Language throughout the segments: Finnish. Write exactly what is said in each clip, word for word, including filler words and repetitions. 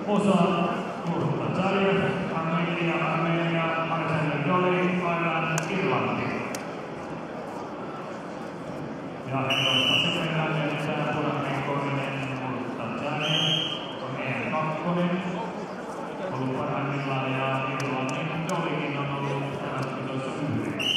osa Nurta Zarev, Armenia, Armenia, Alexander Jolly, Ireland, Irlanti. Ja herroista sitten lähdetään punainen korinen Nurta Zarev, on E kaksi. Ollut parhaimmillaan ja Irlannin Jollykin on ollut tällaisessa yhdessä.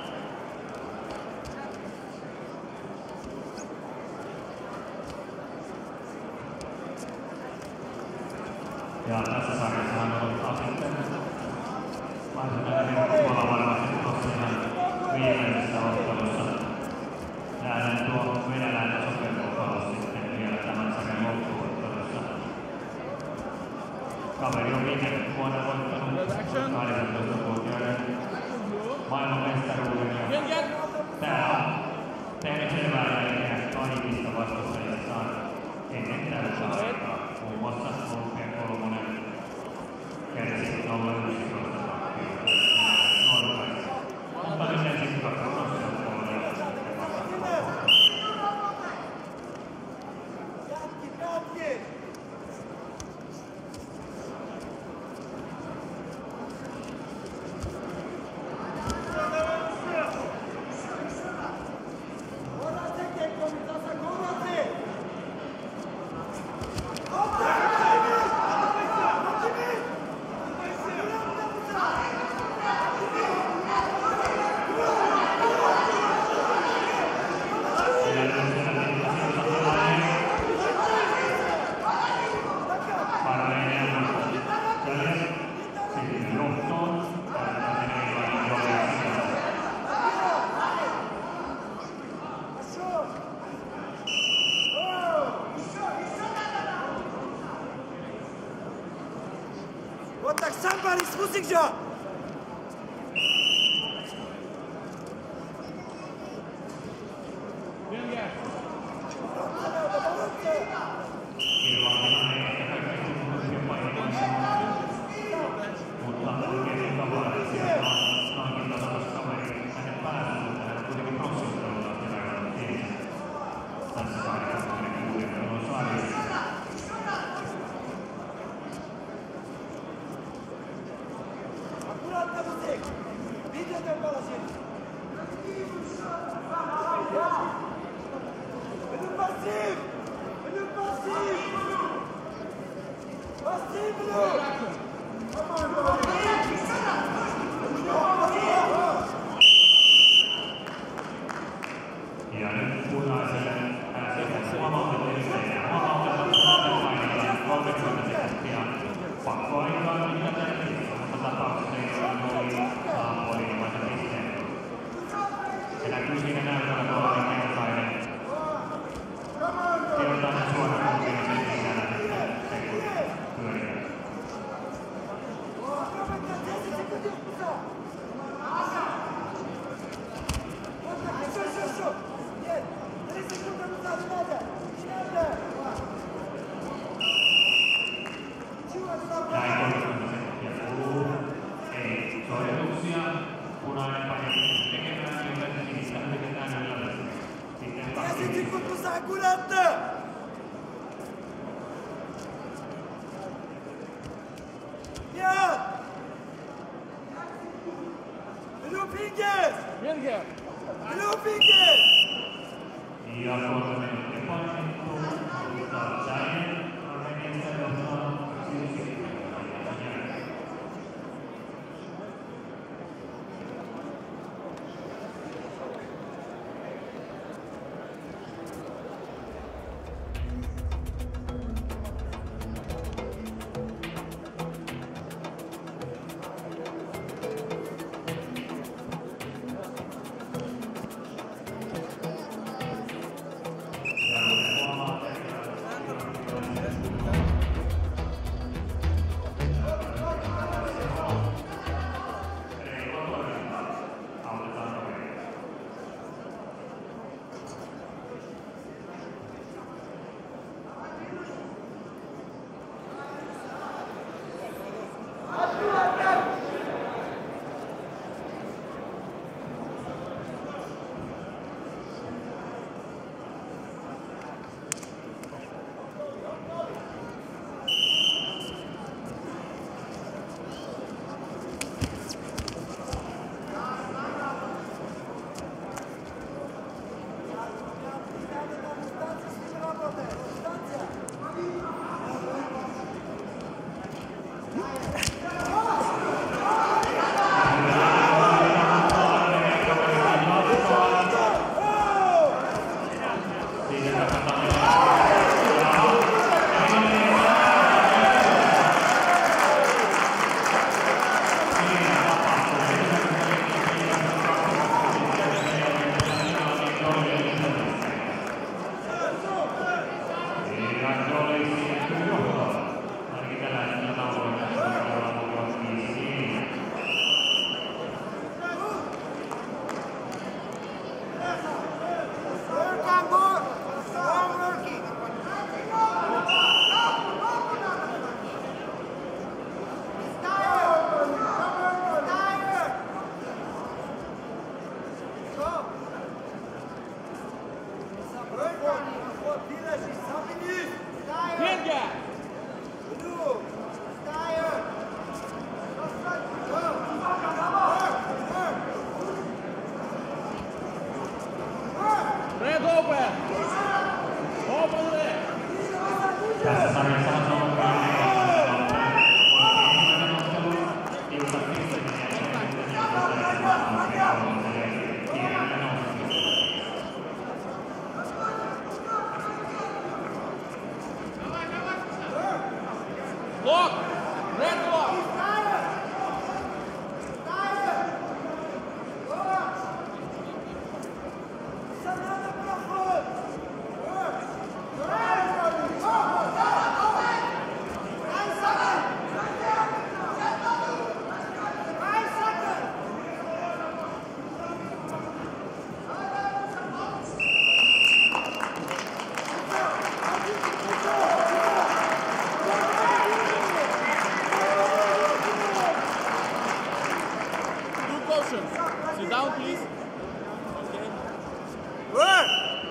Ja tässä sarjassahan odottaa sitten varsinainen tuolla varmasti tuossa ihan viimeisessä ottelussa. Jäädään tuo venäläinen sokerkopaus sitten vielä tämän sarjan loppuottelussa. Kaveri on viime vuonna voittanut kahdeksantoistavuotiaiden maailmanmestaruuden ja tää on tehnyt selvää jälkeä kaikista vastustajistaan ennen täyttä aikaa. Muun muassa Olympian kolmonen kärsi nolla yksitoista tappioita Norkaista. Mutta nyt ensin kaksi prosenttia Вот так сам Борис, спусти все! Ja nyt punaiselle pääsee huomautettiin ja huomautettiin painellaan kolmekymmentä sekuntia pakkoaikaa, mitä tehtiin, mutta tapauksessa oli oli ilmaisen pisteen. Se näkyy siinä näytöllä tuolla keltainen. Keltainen suora kumpina sen sisällä sitten sekuntia pyöriä. Näin kolmekymmentä sekuntia kuluu. Ei soorituksia. Punainen painettiin tekemään, joten sinistä yritetään yllätä. Sitten kaksi. Ja kolme minuuttia painettu. Mutta Zarev Armeniasta johtaa yksi. Ja Tässä sarjassa on ollut Lock! Red lock! Sit down, please. Okay. Good.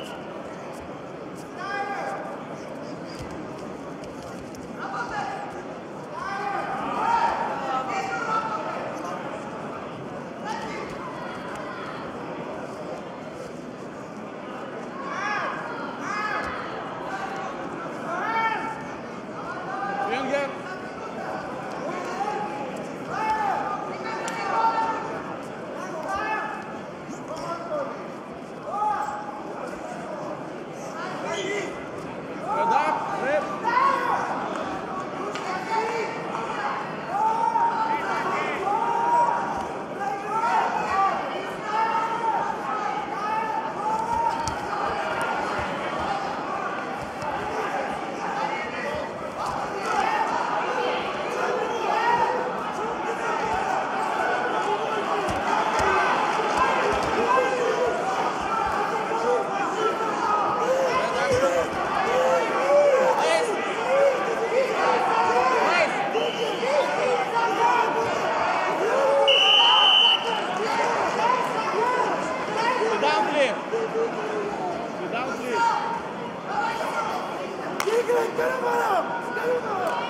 Younger. Sit down, please.